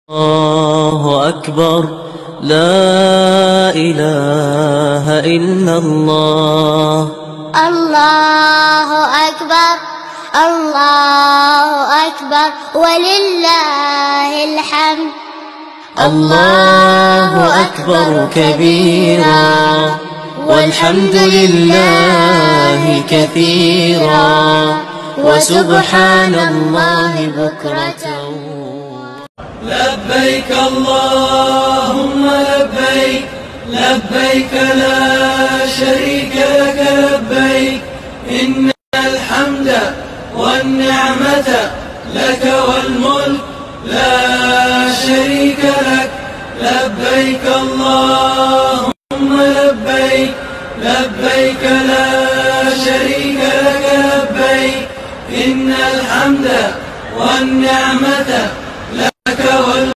الله أكبر. لا إله إلا الله. الله أكبر. الله أكبر ولله الحمد. الله أكبر كبيرا والحمد لله كثيرا وسبحان الله بكرة. لبيك اللهم لبيك، لبيك لا شريك لك لبيك، إن الحمد والنعمة لك والملك لا شريك لك. لبيك اللهم لبيك، لبيك لا شريك لك لبيك، إن الحمد والنعمة